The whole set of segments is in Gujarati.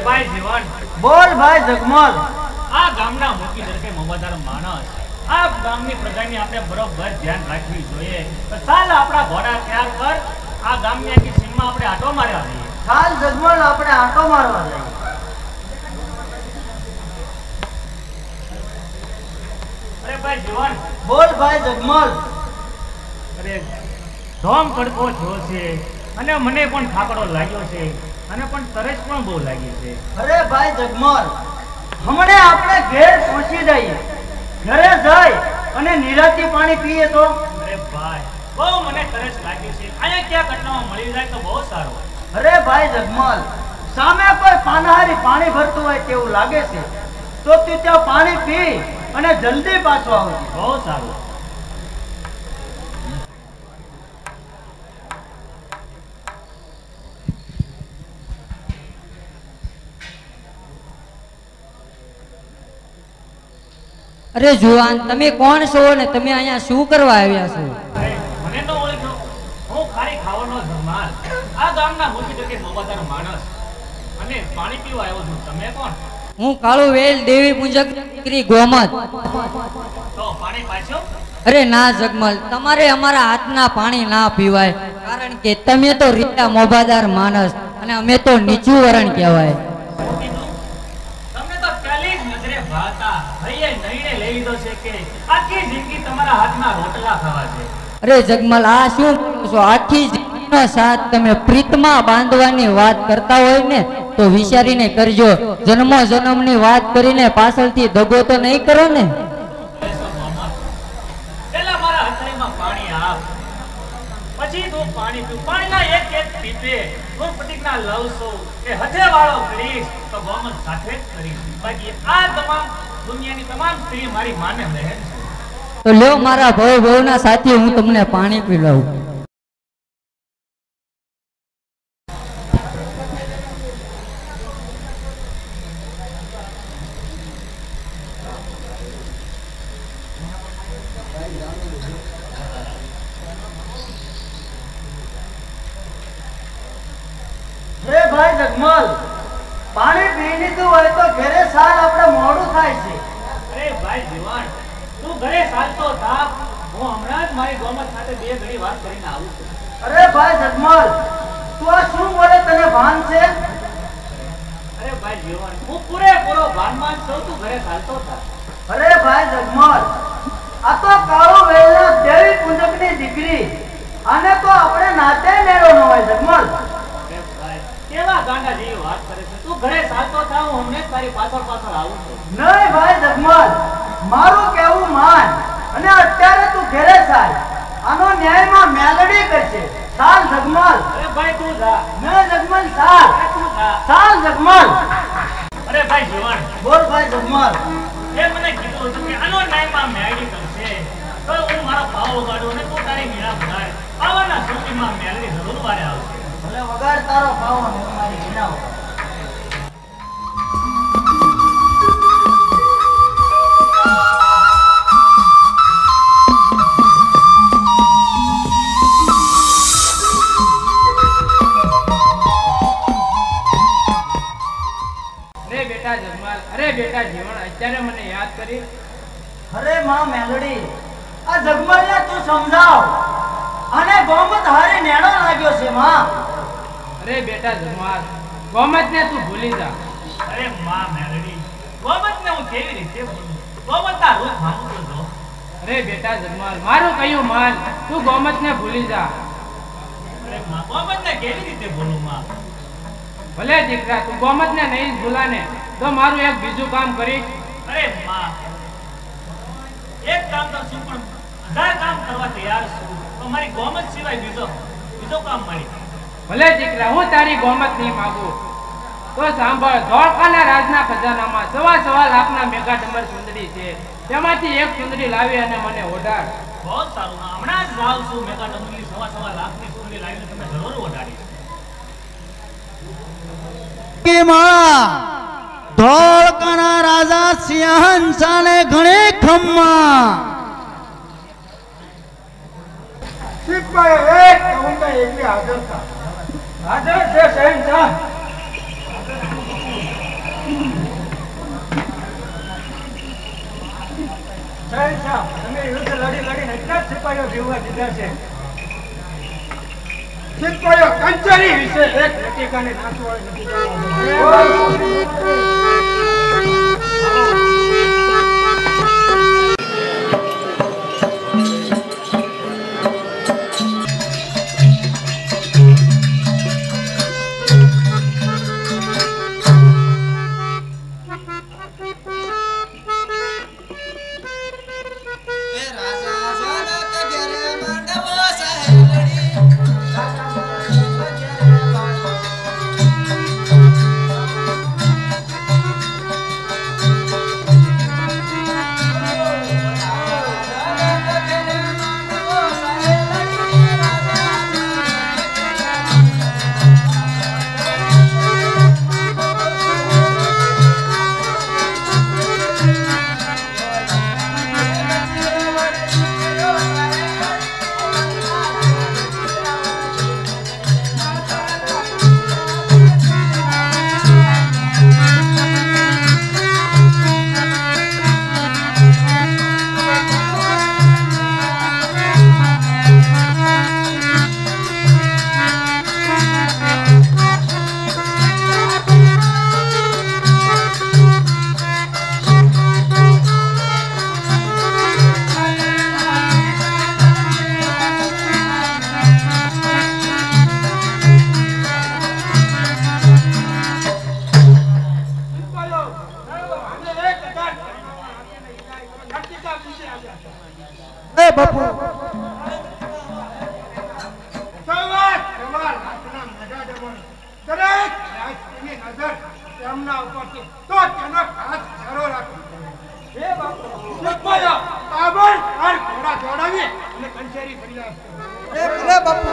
ભાઈ જીવન બોલ ભાઈ જગમલ આ ગામના મોટી દરકે મોબાદાર માણસ આ ગામની પ્રજાની આપણે બરોબર ધ્યાન રાખવી જોઈએ તો ચાલ આપણા ઘોડા તૈયાર કર આ ગામની આખી સીમમાં આપણે આટો મારવા જઈએ ચાલ જગમલ આપણે આટો મારવા જઈએ અરે ભાઈ જીવન બોલ ભાઈ જગમલ અરે ધોમ કડકો થયો છે અને મને પણ થાકડો લાગ્યો છે અને પણ તરસ પણ બહુ લાગી છે અરે ભાઈ જગમલ હમણે આપણે ઘેર પહોંચી જઈએ ઘરે જઈ અને નિરાંતે પાણી પીએ તો અરે ભાઈ બહુ મને તરસ લાગી છે અહીંયા ક્યાં ઘટનામાં મળી જાય તો બહુ સારું અરે ભાઈ જગમલ સામે કોઈ પાનહારી પાણી ભરતું હોય તેવું લાગે છે તો તું ત્યાં પાણી પી અને જલ્દી પાછો આવજે બહુ સારું અરે જુવાન તમે કોણ છો ને તમે અહીંયા શું કરવા આવ્યા છો? મને તો ઓળખ્યો હું ખારી ખાવાનો જમાલ આ ગામના મોટી દરકે મોબાદાર માણસ અને પાણી પીવા આવ્યો છું તમે કોણ હું કાળુ વેલ દેવી પૂજક દીકરી ગોમત. તો પાણી પાછો અરે ના જગમલ તમારે અમારા હાથના પાણી ના પીવાય કારણ કે તમે તો રીતા મોબાદાર માણસ અને અમે તો નીચું વરણ કહેવાય. તમને તો પહેલી જ નજરે ભાતા ભાઈએ નિર્ણય લઈ લીધો છે કે આખી જિંદગી તમારા હાથના રોટલા ખાવા છે. અરે જગમલ આ શું બોલો છો? આખી જિંદગીનો સાથ તમે પ્રીતમાં બાંધવાની વાત કરતા હોય ને તો વિચારીને કરજો. જન્મો જન્મની વાત કરીને પાછળથી દગો તો નહીં કરો ને. પહેલા મારા હથેળીમાં પાણી આપ પછી તું પાણી પી પાણીના એક એક ટીપે હું પ્રતિજ્ઞા લઉં છું કે હથે વાળો કરીશ તો ગોમત સાથે જ કરીશ બાકી આ તમામ દુનિયાની તમામ સ્ત્રી મારી માને બહેન છે. તો લ્યો મારા ભાઈ બહુના સાથી હું તમને પાણી પીવડાવું. હે ભાઈ જગમલ પાણી પી લીધું હોય તો ઘરે સાર આપણે મોડું થાય છે. અરે ભાઈ જીવન તું ઘરે ચાલતો થા હું હમણાં જ મારી ગોમત સાથે બે ઘડી વાત કરીને આવું છું. અરે ભાઈ જગમલ તું આ શું બોલે તને ભાન છે? અરે ભાઈ જીવન હું પૂરેપૂરો ભાનમાં છું તું ઘરે ચાલતો થા. અરે ભાઈ જગમલ આ તો કાળો વેલના દેવી પૂજકની દીકરી આને તો આપણે નાતે મેળો ન હોય જગમલ. કેવા ગાંડા જેવી વાત કરે છે તું ઘરે ચાલતો થા હું હમણાં જ તારી પાછળ પાછળ આવું છું. નહીં ભાઈ જગમલ મારું કેવું માન અને અત્યારે તું ઘરે ચાલ આનો ન્યાયમાં મેલડી કરશે. ચાલ જગમલ. અરે ભાઈ તું જા. ન જગમલ ચાલ. તું જા. ચાલ જગમલ. અરે ભાઈ જીવન બોલ ભાઈ જગમલ. એ મને કીધું હતું કે આનો ન્યાયમાં મેલડી કરશે તો હું મારો પાવો વગાડું અને તું તારી મીણા વગાડ પાવાના સુખીમાં મેલડી જરૂર વારે આવશે. ભલે વગાડ તારો પાવો ને હું મારી વીણા વગાડ. અરે બેટા જીવન અત્યારે મને યાદ કરી. અરે માં મેલડી આ જગમલને તું સમજાવ અને ગોમત હારે નેડો લાગ્યો છે માં. અરે બેટા જમાલ ગોમતને તું ભૂલી જા. અરે માં મેલડી ગોમતને હું કેવી રીતે ભૂલું ગોમતના રૂપ માનું તો જો. અરે બેટા જમાલ મારું કયું માન તું ગોમતને ભૂલી જા. અરે માં ગોમતને કેવી રીતે ભૂલું માં? ભલે દીકરા તું ગોમતને નહીં ભૂલાને તો મારું એક બીજું કામ કરીશ. અરે માં એક કામ તો શું પણ 1000 કામ કરવા તૈયાર છું તો મારી ગોમત સિવાય બીજો કામ મળી. ભલે દીકરા હું તારી ગોમત નહીં માંગુ તો સાંભળ ધોળકાના રાજના ખજાનામાં 1.25 લાખના મેગા ડમર સુંદરી છે તેમાંથી એક સુંદરી લાવી અને મને ઓઢાડ. બહુ સારું માં હમણાં જ જાઉં છું મેગા ડમરની 1.25 લાખની સુંદરી લાવીને તમે જરૂર ઓઢાડીશ. કે માં ધોળકાના રાજા સિંહણસાને ઘણે ખમ્મા સિપાઈ એક કઉંતા એકલી હાજર થા. હાજર છે શહેનશાહ. શહેનશાહ, તમે યુદ્ધ લડી લડીને એટલા જ સિપાહીઓ જીવવા દીધા છે. સિપાહીઓ કંચરી વિશે એક લટીકાને નાચવાળી નથી જવા. બાપુ સવાર સવાર હાથના મજા ડબલ દરેક રાજની નજર તેમના ઉપરથી તો તેનો ખાસ ધરો રાખો. હે બાપુ સિપાહીઓ કાબળ અને ઘોડા દોડાવી અને કંચેરી કરી રાખો. એ ભલે બાપુ.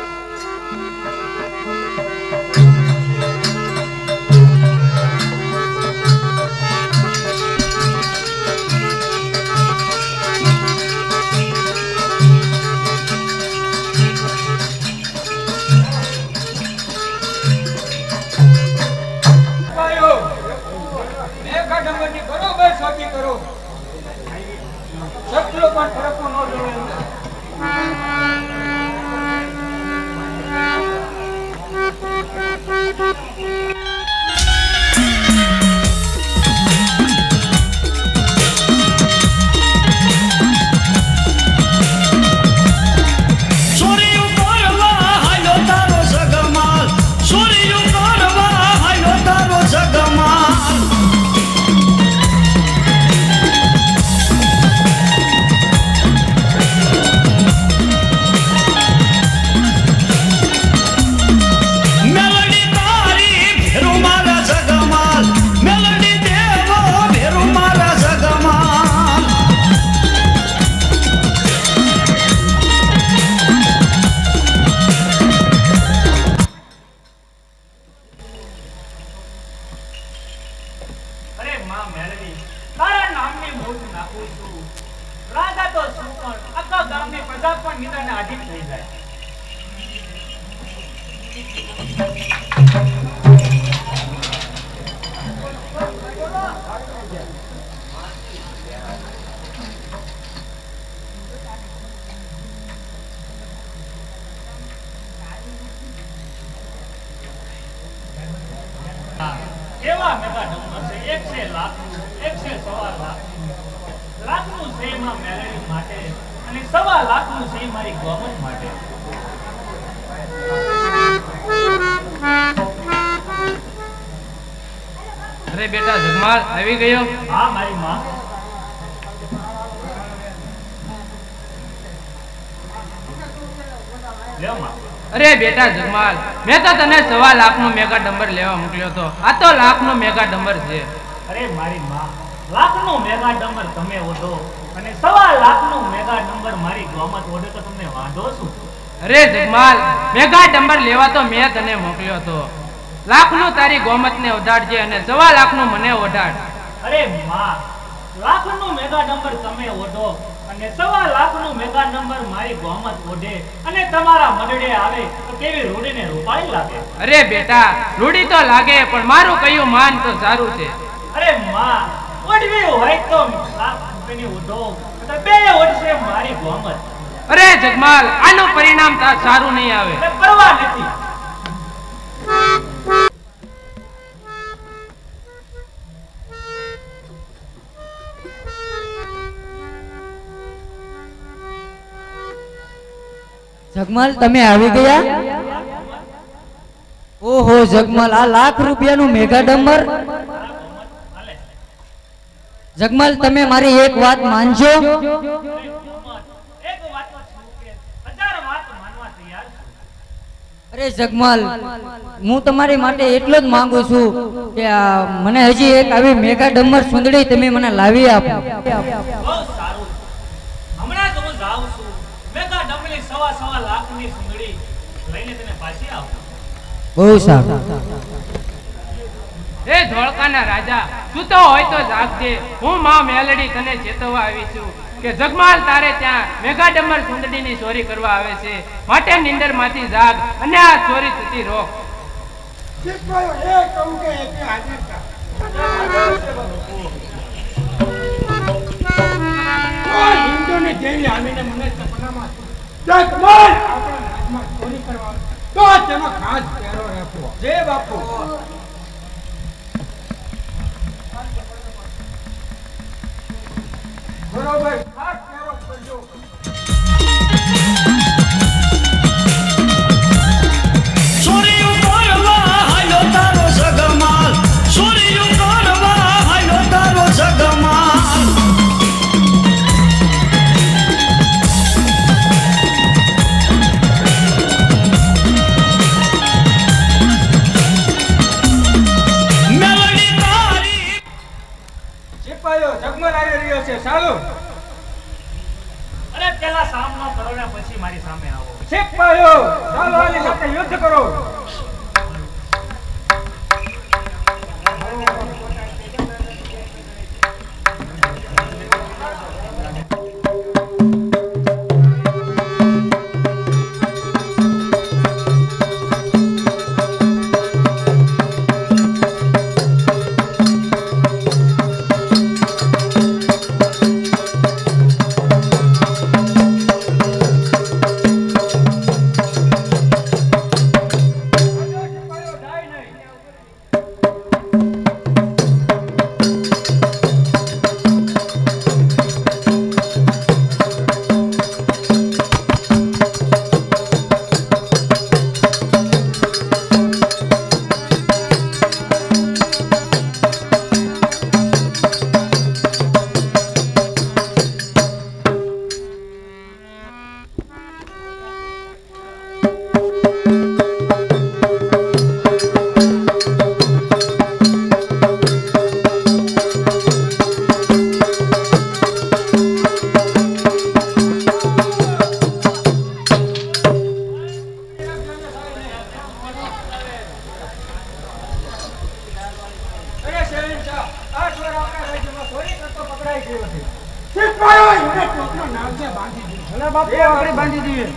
કેવા મેગા નંબર છે? એક છે લાખનું, એક છે 1.25 લાખનું. લાખનું છે માં મેલેડી માટે અને 1.25 લાખનું છે મારી ગોમત માટે. અરે બેટા જગમાલ આવી ગયો? હા મારી માં. લ્યો માં. અરે બેટા જગમાલ, મેં તો તને 1.25 લાખનો મેગા ડંબર લેવા મોકલ્યો હતો. આ તો લાખનો મેગા ડંબર છે. અરે મારી માં, લાખનું મેગા ડંબર તમે ઓઢો અને 1.25 લાખનું મેગા ડંબર મારી ગોમત ઓઢે તો તમને વાંધો શું? અરે જગમાલ, મેગા ડંબર લેવા તો મેં તને મોકલ્યો હતો. લાખનું તારી ગોમતને ઓઢાડજે અને 1.25 લાખનું મને ઓઢાડ. અરે માં, લાખનું મેગા ડંબર તમે ઓઢો અને 1.25 લાખનું મેગા ડંબર મારી ગોમત ઓઢે અને તમારા મડડે આવે તો કેવી રૂડીને રૂપાળી લાગે? અરે બેટા, રૂડી તો લાગે પણ મારું કયું માન તો સારું છે. અરે માં, ઓઢવી હોય તો રૂપિયાની ઉધોગ અને બે ઓટશે મારી ગોમત. અરે જગમાલ, આનું પરિણામ સારું નહીં આવે. એટલે પરવા નથી. જગમાલ, તમે આવી ગયા? ઓહો જગમાલ, આ લાખ રૂપિયાનું મેગા ડમ્બર. જગમાલ, તમે મારી એક વાત માનજો. એક વાત તો છું કે હજાર વાત માનવા તૈયાર છું. અરે જગમાલ, હું તમારી માટે એટલો જ માંગુ છું કે મને હજી એક આવી મેગા ડમ્બર સુંદડી તમે મને લાવી આપો. બહુ સારું. હમણાં જ હું જાઉં છું. મેગા ડમરી સવા લાખની સુંદડી લઈને તને પાછી આવું. બહુ સારું. એ ધોળકાના રાજા, સૂતો હોય તો જાગજે. હું માં મેલડી તને ચેતવવા આવી છું કે જગમાલ તારે ત્યાં મેગા ડમર સુંદડીની ચોરી કરવા આવે છે. માટે નિંદરમાંથી જાગ અને આ ચોરી થતી રોક. શીખવાયો એ કહું કે એકે હાજર થા. કોઈ હિન્દુની દેવી આવીને મને સપનામાં જગમાલ આપણા રાજમાં ચોરી કરવા તો તેનો ખાસ પહેરો રાખવો. જય બાપુ. બરોબર, ખાસ પહેરો કરજો. જગમલ આવી રહ્યો છે. ચાલો. અરે પેલા સામનો કરો ને પછી મારી સામે આવો. સિપાહીઓ, ચાલો આની સાથે યુદ્ધ કરો. બાંધી દઈએ.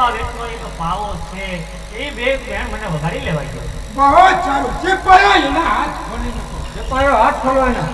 સેવા વેચનો એક પાવો છે એ બે બહેન મને વગાડી લેવા ગયો. બહુ સારું. સિપાહીઓ એના હાથ ખોલી નાખો. સિપાહીઓ હાથ ખોલવાના.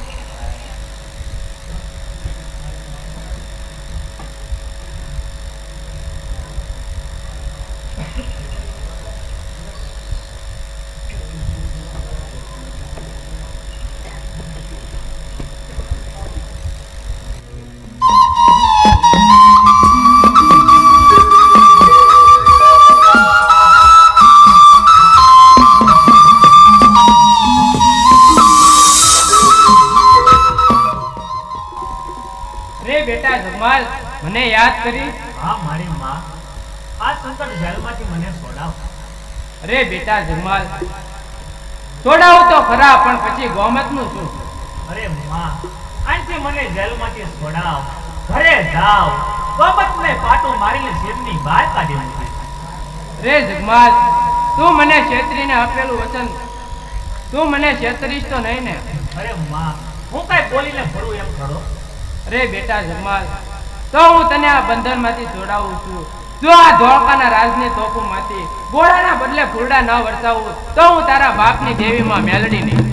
બેટા જગમાલ, મને યાદ કરી? હા મારી માં, આ સંકટ જેલમાંથી મને છોડાવ. અરે બેટા જગમાલ, છોડાવું તો ખરા, પણ પછી ગોમતનું શું? અરે માં, આજથી મને જેલમાંથી છોડાવ, ઘરે જાવ, ગોમતને પાટો મારીને જેલની બહાર કાઢી મૂકી. રે જગમાલ, તું મને છેતરીને આપેલું વચન તું મને છેતરીશ તો નહીં ને? અરે માં, હું કઈ બોલીને ફરું એમ ખરો? અરે બેટા જગમાલ, તો હું તને આ બંધનમાંથી છોડાવું છું. જો આ ધોળકાના રાજની તોપોમાંથી ગોળાના બદલે ફૂલડા ન વરસાવું તો હું તારા બાપની દેવીમાં મેલડી નહીં.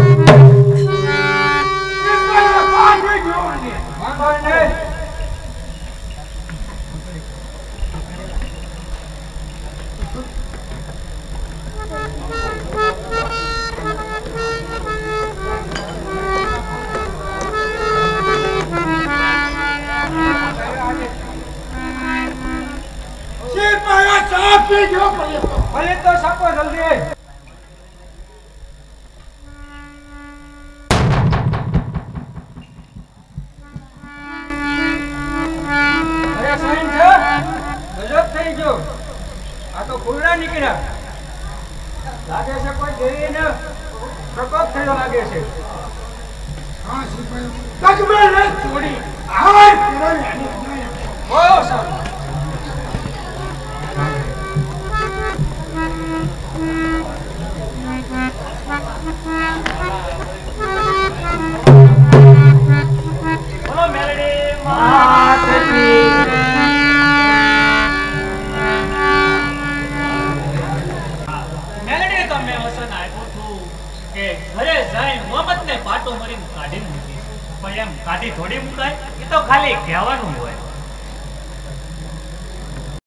સિપાહીઓ પાછી જોવાની. વાંધો નહીં. સિપાહીઓ ચા પીજો પડે તો. ભલે તો સાપો જલ્દી. અરે સાઈન છે, ગજબ થઈ ગયો. આ તો ફૂલડા નીકળ્યા. લાગે છે કોઈ દેવીને પ્રકોપ થયો લાગે છે. હા સિપાહીઓ જગમાલને છોડી હાથ ફેરવી આની. બહુ સારું. બોલો મેલડી માતની. મેલડી તો મેં વચન આપ્યું હતું કે ઘરે જઈને ગોમતને પાટો મારીને કાઢી મૂકી, પણ એમ કાઢી થોડી મુકાય? એ તો ખાલી કહેવાનું હોય.